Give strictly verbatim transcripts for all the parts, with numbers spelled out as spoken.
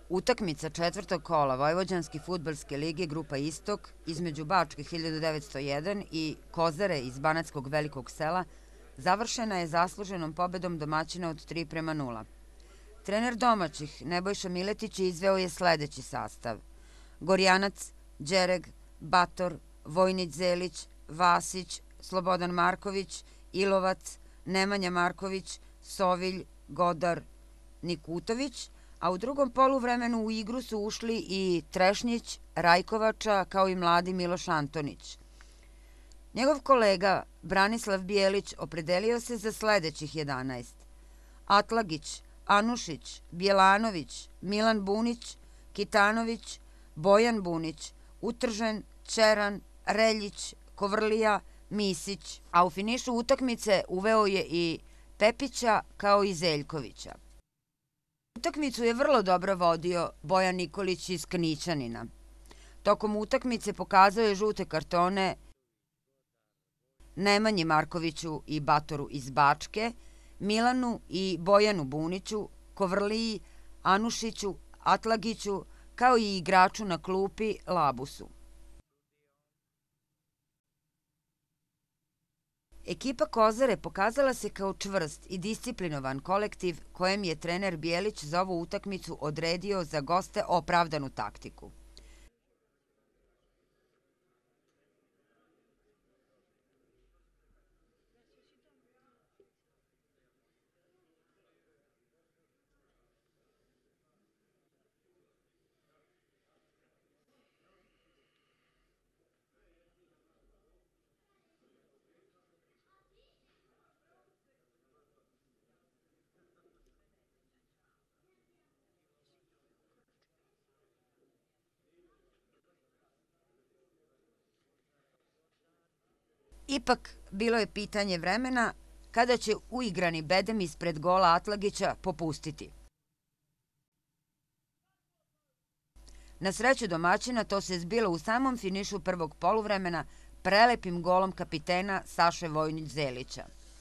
Utakmica četvrtog kola Vojvođanske fudbalske lige Grupa Istok između Bačke hiljadu devetsto jedan i Kozare iz Banatskog Velikog Sela završena je zasluženom pobedom domaćina od tri prema nula. Trener domaćih Nebojša Miletić izveo je sledeći sastav: Gorjanac, Đereg, Bator, Vojnić Zelić, Vasić, Slobodan Marković, Ilovac, Nemanja Marković, Sovilj, Godar, Nikutović, a u drugom poluvremenu u igru su ušli i Trešnjić, Rajkovača, kao i mladi Miloš Antonić. Njegov kolega Branislav Bijelić opredelio se za sledećih jedanaest: Atlagić, Anušić, Bjelanović, Milan Bunić, Kitanović, Bojan Bunić, Utržen, Čeran, Reljić, Kovrlija, Misić, a u finišu utakmice uveo je i Pepića kao i Zeljkovića. Utakmicu je vrlo dobro vodio Bojan Nikolić iz Knićanina. Tokom utakmice pokazao je žute kartone Nemanji Markoviću i Batoru iz Bačke, Milanu i Bojanu Buniću, Kovrliji, Anušiću, Atlagiću, kao i igraču na klupi Labusu. Ekipa Kozare pokazala se kao čvrst i disciplinovan kolektiv kojem je trener Bijelić za ovu utakmicu odredio za goste opravdanu taktiku. Ipak, bilo je pitanje vremena kada će uigrani bedem ispred gola Atlagića popustiti. Na sreću domaćina to se zbilo u samom finišu prvog poluvremena prelepim golom kapitena Saše Vojnić Zelića.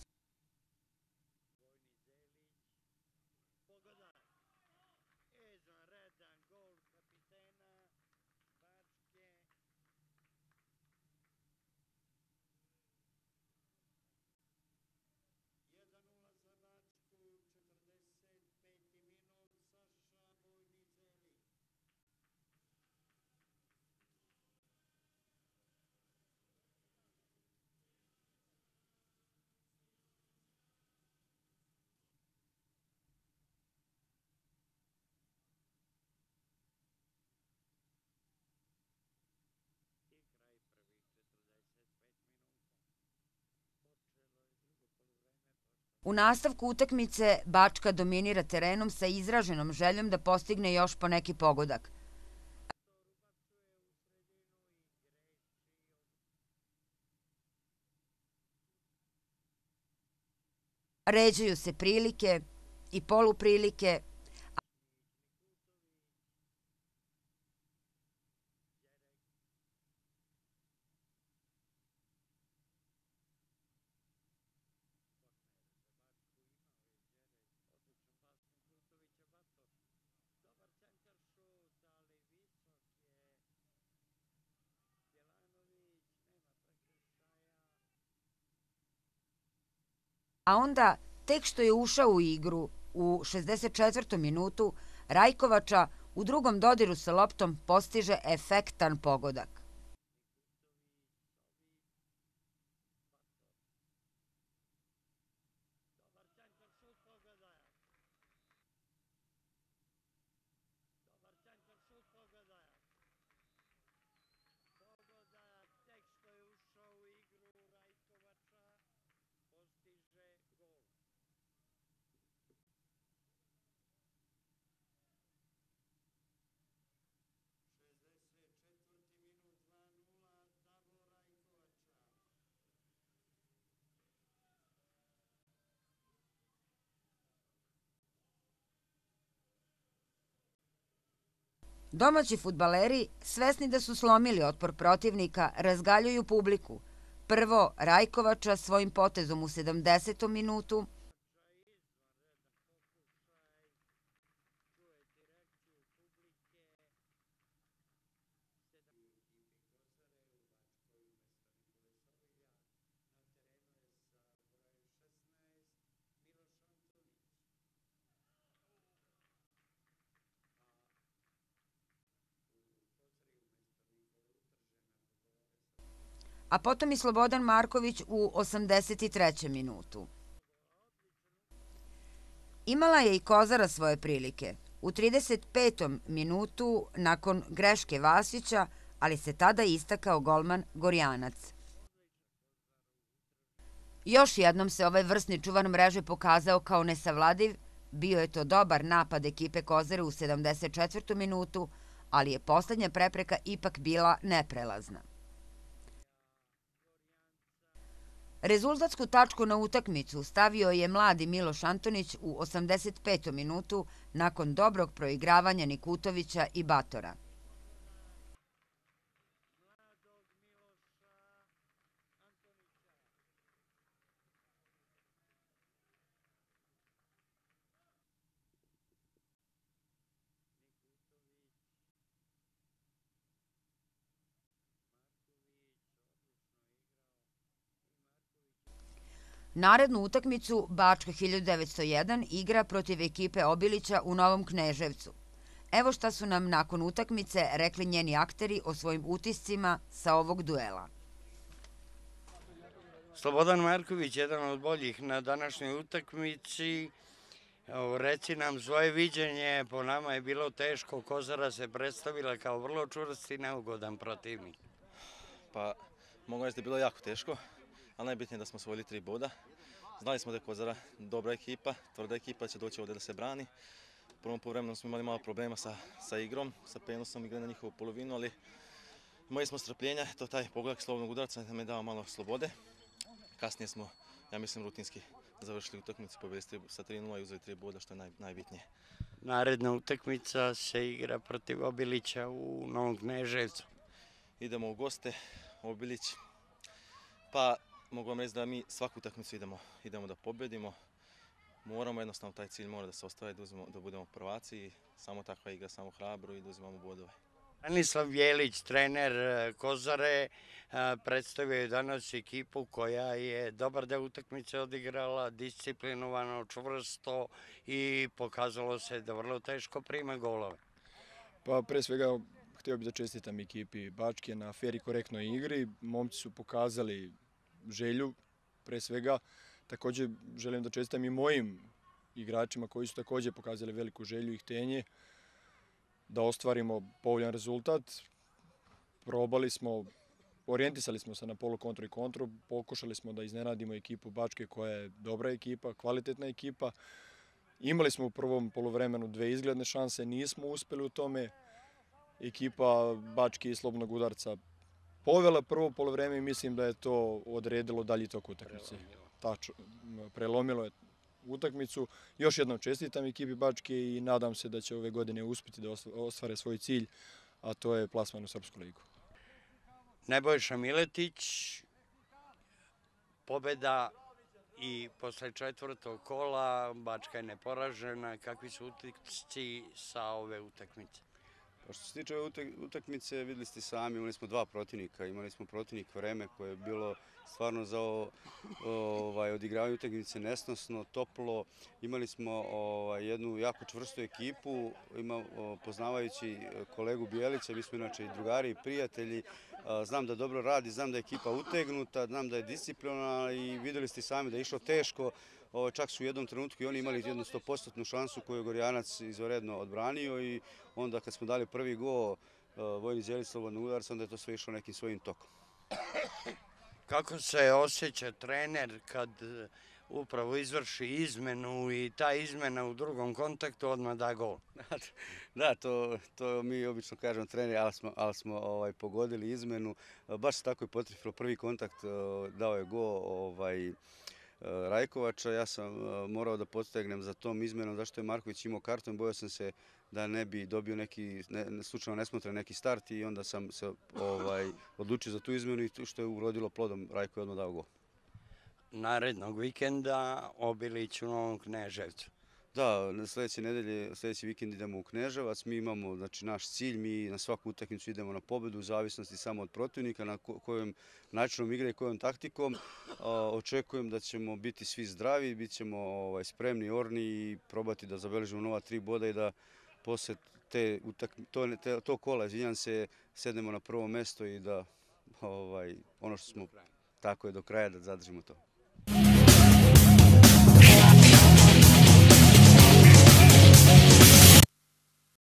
U nastavku utakmice Bačka dominira terenom sa izraženom željom da postigne još po neki pogodak. Ređaju se prilike i poluprilike, a onda, tek što je ušao u igru u šezdeset četvrtom minutu, Rajkovača u drugom dodiru sa loptom postiže efektan pogodak. Domaći fudbaleri, svesni da su slomili otpor protivnika, razgaljuju publiku. Prvo Rajkovača svojim potezom u sedamdesetom minutu, a potom i Slobodan Marković u osamdeset trećem minutu. Imala je i Kozara svoje prilike. U trideset petom minutu nakon greške Vasića, ali se tada istakao golman Gorjanac. Još jednom se ovaj vrsni čuvar mreže pokazao kao nesavladiv, bio je to dobar napad ekipe Kozare u sedamdeset četvrtom minutu, ali je poslednja prepreka ipak bila neprelazna. Rezultatsku tačku na utakmicu stavio je mladi Miloš Antonić u osamdeset petom minutu nakon dobrog proigravanja Nikutovića i Batora. Narednu utakmicu Bačka hiljadu devetsto jedan igra protiv ekipe Obilića u Novom Kneževcu. Evo šta su nam nakon utakmice rekli njeni akteri o svojim utiscima sa ovog duela. Slobodan Marković, jedan od boljih na današnjoj utakmici. Reci nam svoje viđenje, po nama je bilo teško, Kozara se predstavila kao vrlo čvrst i neugodan protivnik. Pa, mogu reći da je bilo jako teško, ali najbitnije je da smo osvojili tri boda. Znali smo da je Kozara dobra ekipa, tvrda ekipa, će doći ovdje da se brani. U prvom poluvremenu smo imali malo problema sa, sa igrom, sa prenosom igre na njihovu polovinu, ali imali smo strpljenja, to taj pogodak slobodnog udarca nam je dao malo slobode. Kasnije smo, ja mislim, rutinski završili utakmicu, pobedili sa tri nula i uzeli tri boda, što je naj, najbitnije. Naredna utakmica se igra protiv Obilića u Novom Kneževcu. Idemo u goste, Obilić. Pa, mogu vam reći da mi svaku utakmicu idemo, idemo da pobedimo. Moramo jednostavno, taj cilj mora da se ostvari, da, uzmemo, da budemo prvaci i samo takva igra, samo hrabro i da uzimamo bodove. Branislav Jelić, trener Kozare, predstavio je danas ekipu koja je dobar deo utakmice odigrala, disciplinovano, čvrsto i pokazalo se da vrlo teško prima golove. Pa pre svega htio bih da čestitam ekipi Bačke na fer i korektnoj igri. Momci su pokazali želju, pre svega. Takođe želim da čestitam i mojim igračima koji su takođe pokazali veliku želju i htenje da ostvarimo povoljan rezultat. Probali smo, orijentisali smo se na polu kontru i kontru, pokušali smo da iznenadimo ekipu Bačke koja je dobra ekipa, kvalitetna ekipa. Imali smo u prvom poluvremenu dve izgledne šanse, nismo uspeli u tome. Ekipa Bačke i slobodnog udarca povela prvo poluvreme i mislim da je to odredilo dalji tok utakmice. Tačno, prelomilo je utakmicu. Još jednom čestitam ekipi Bačke i nadam se da će ove godine uspjeti da ostvare svoj cilj, a to je plasman u Srpsku ligu. Nebojša Miletić, pobeda i posle četvrtog kola, Bačka je neporažena. Kakvi su utisci sa ove utakmice? Što se tiče ove utakmice, videli ste sami, imali smo dva protivnika. Imali smo protivnik Vreme koje je bilo stvarno za ovaj, odigravanje utakmice nesnosno, toplo. Imali smo ovaj, jednu jako čvrstu ekipu, ima, poznavajući kolegu Bijelića, mi smo inače i drugari i prijatelji. Znam da dobro radi, znam da je ekipa utegnuta, znam da je disciplinovana i videli ste sami da je išlo teško. Čak su u jednom trenutku i oni imali jednu stopostotnu šansu koju je Gorjanac izvanredno odbranio i onda kad smo dali prvi gol Vojni Đelić slobodnog udarca, onda je to sve išlo nekim svojim tokom. Kako se osjeća trener kad upravo izvrši izmenu i ta izmena u drugom kontaktu odmah da gol? Da, to, to mi obično kažemo trener, ali smo, ali smo ovaj, pogodili izmenu. Baš se tako je potrefilo, prvi kontakt dao je gol ovaj, Rajkovača. Ja sam morao da podstegnem za tom izmenom, zašto je Marković imao karton, bojao sam se da ne bi dobio neki, ne, slučajno nesmotren neki start i onda sam se ovaj, odlučio za tu izmenu i što je urodilo plodom, Rajko je odmah dao gol. Narednog vikenda Obilić u Novom Kneževcu. Da, sljedeće nedelje, sljedeći vikend idemo u Kneževac, mi imamo znači, naš cilj, mi na svaku utakmicu idemo na pobedu u zavisnosti samo od protivnika, na kojom načinom igre i kojom taktikom. Očekujem da ćemo biti svi zdravi, bit ćemo ovaj, spremni, orni i probati da zabeležimo nova tri boda i da posle te, to, te, to kola, izvinjam se, sednemo na prvo mesto i da ovaj, ono što smo, tako je, do kraja da zadržimo to.